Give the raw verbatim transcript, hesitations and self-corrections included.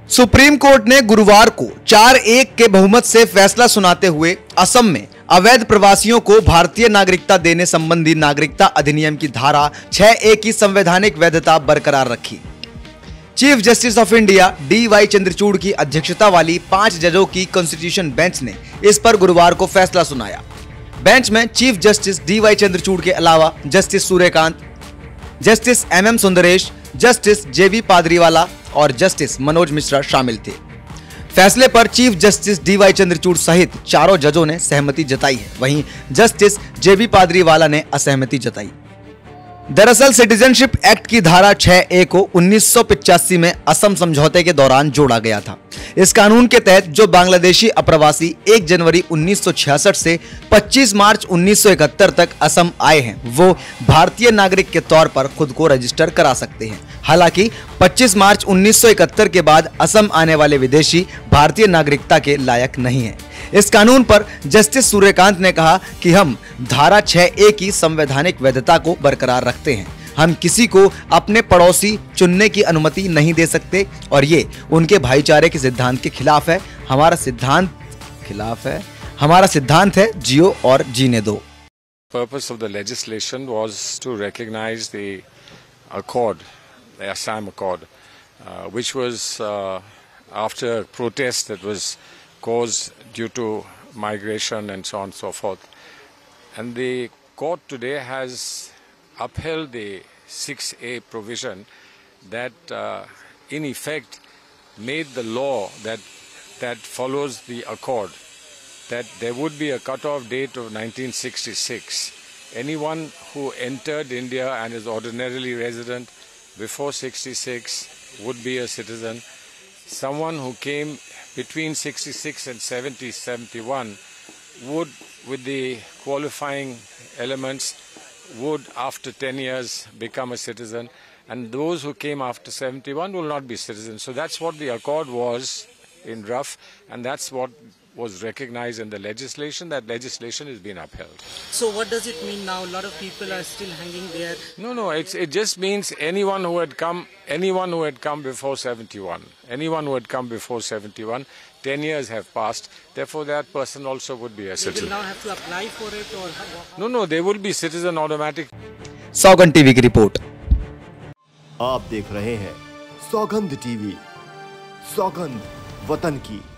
Supreme court ने गुरुवार को चार एक के बहुमत से फैसला सुनाते हुए असम में अवैध प्रवासियों को भारतीय नागरिकता देने संबंधी नागरिकता अधिनियम की धारा छह ए की संवैधानिक वैधता बरकरार रखी। Chief justice of India D Y Chandrachud की अध्यक्षता वाली पांच जजों की कॉन्स्टिट्यूशन बेंच ने इस पर गुरुवार को फैसला सुनाया। बेंच में chief justice D Y Chandrachud के अलावा justice Suryakant, justice M M Sundaresh, justice J B Pardiwala और जस्टिस मनोज मिश्रा शामिल थे। फैसले पर chief justice D Y Chandrachud सहित चारों जजों ने सहमति जताई है, वहीं जस्टिस जे बी पादरीवाला ने असहमति जताई। दरअसल सिटीजनशिप एक्ट की धारा छह ए को उन्नीस सौ पिचासी में असम समझौते के दौरान जोड़ा गया था। इस कानून के तहत जो बांग्लादेशी अप्रवासी एक जनवरी उन्नीस सौ छियासठ से पच्चीस मार्च उन्नीस सौ इकहत्तर तक असम आए हैं, वो भारतीय नागरिक के तौर पर खुद को रजिस्टर करा सकते हैं। हालांकि पच्चीस मार्च उन्नीस सौ इकहत्तर के बाद असम आने वाले विदेशी भारतीय नागरिकता के लायक नहीं हैं। इस कानून पर जस्टिस सूर्यकांत ने कहा कि हम धारा छह ए की संवैधानिक वैधता को बरकरार रखते हैं। हम किसी को अपने पड़ोसी चुनने की अनुमति नहीं दे सकते और ये उनके भाईचारे के सिद्धांत के खिलाफ है। हमारा सिद्धांत खिलाफ है हमारा सिद्धांत है जियो और जीने दो। Purpose of the legislation was to recognize the accord, the Assam Accord, uh, which was uh, after a protest that was caused due to migration and so on and so forth. And the court today has upheld the six A provision that uh, in effect made the law that that follows the accord, that there would be a cut-off date of nineteen sixty-six. Anyone who entered India and is ordinarily resident before sixty-six would be a citizen. Someone who came between sixty-six and seventy, seventy-one would, with the qualifying elements, would after ten years become a citizen, and those who came after seventy-one will not be citizens. So that's what the accord was in rough, and that's what was recognized in the legislation. That legislation has been upheld. So what does it mean now? A lot of people are still hanging there. No, no, it's, it just means anyone who had come, anyone who had come before seventy-one, anyone who had come before seventy-one, ten years have passed. Therefore, that person also would be a citizen. They will now have to apply for it, or how? No, no, they will be citizen automatic. Saugandh TV की रिपोर्ट। आप देख रहे हैं सौगंध TV, सौगंध वतन की।